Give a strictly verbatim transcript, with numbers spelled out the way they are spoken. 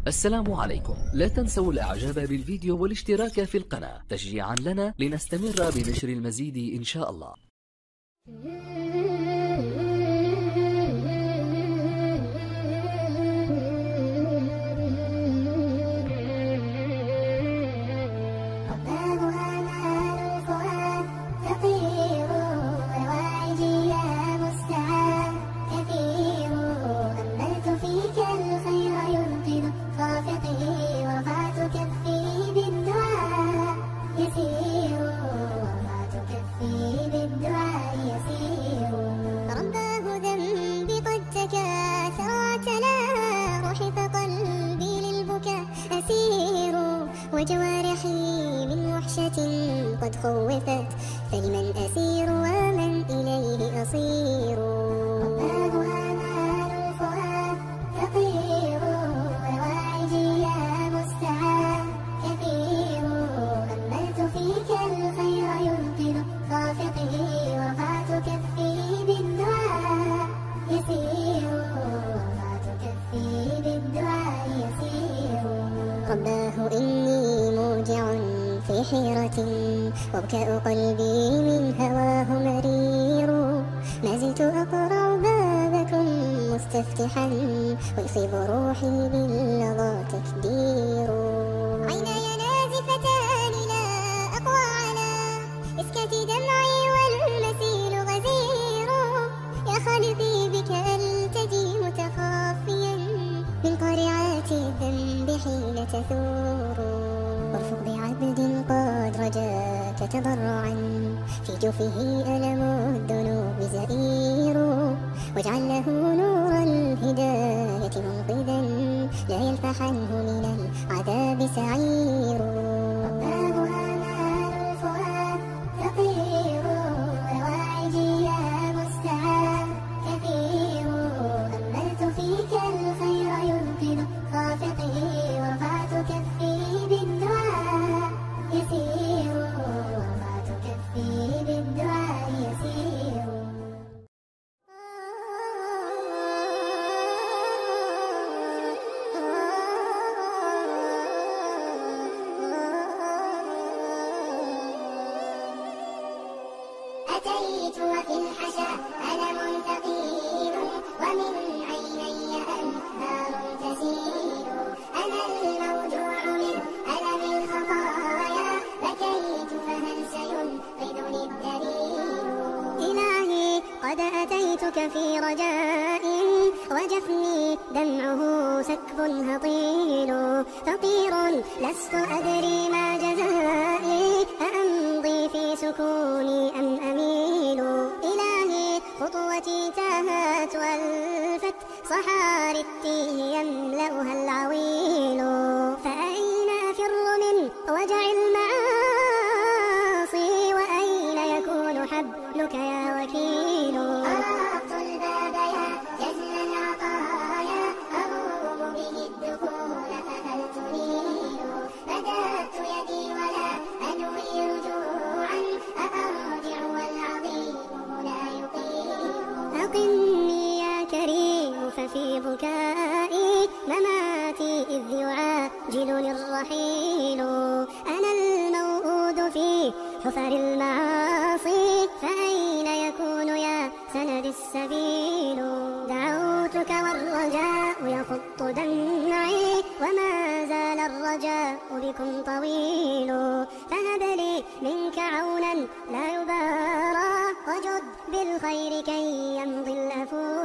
السلام عليكم. لا تنسوا الاعجاب بالفيديو والاشتراك في القناة تشجيعا لنا لنستمر بنشر المزيد ان شاء الله. وجوارحي من وحشة قد خوفت، فلمن أسير ومن إليه أصير؟ رباه آمال الفؤاد تطير، رواعجي يا مستعان كثير. أملت فيك الخير ينقذ خافقي، ورفعت كفي بالدعاء يسير، ورفعت كفي بالدعاء يسير. رباه إني موجع في حيرة، وابكاء قلبي من هواه مرير. ما زلت أقرع بابكم مستفتحا، ويصيب روحي باللظى تكدير. عيناي نازفتان لا أقوى على إسكات دمعي، والمسيل غزير. يا خالقي بك ألتجي متخافيا من قارعات الذنب حين تثور. وارفق بعبد قد رجاك تضرعا، في جوفه ألم الذنوب زئير. واجعل له نور الهداية منقذا، لا يلفح عنه من العذاب سعير. رباه آمال الفؤاد تطير، رواعجي يا مستعان كثير. أملت فيك الخير ينقذ خافقي، ورفعت كفي بالدعاء يسير، ورفعت كفي بالدعاء يسير. أتيت وفي الحشا ألم ثقيل، ومن عيني أنهار تسيل. أنا الموجوع من ألم الخطايا، بكيت فهل سينقذني الدليل؟ إلهي قد أتيتك في رجاء، وجفني دمعه سكب هطيل. فقير لست أدري ما جزائي، أأمضي في سكوني أم أميل؟ إلهي خطوتي تاهت والفت، صحاري التيه يملأها العويل. فأين أفر من وجع المعاصي، وأين يكون حبلك يا وكيل؟ أرقت الباب يا جزل العطايا، أروم به الدخول فهل تنيل؟ بدأت يدي ولا أنوي رجوعا، أأرجع والعظيم هنا يقيل. أقمني يا كريم ففي بكائي مماتي، إذ يعاجلني الرحيل. أنا الموعود في حفر المعاصي، فأين يكون يا سند السبيل؟ دعوتك والرجاء يخط دمعي، وما زال الرجاء بكم طويل. فهب لي منك عونا لا يبارى، وجد بالخير كي يمضي الأفول.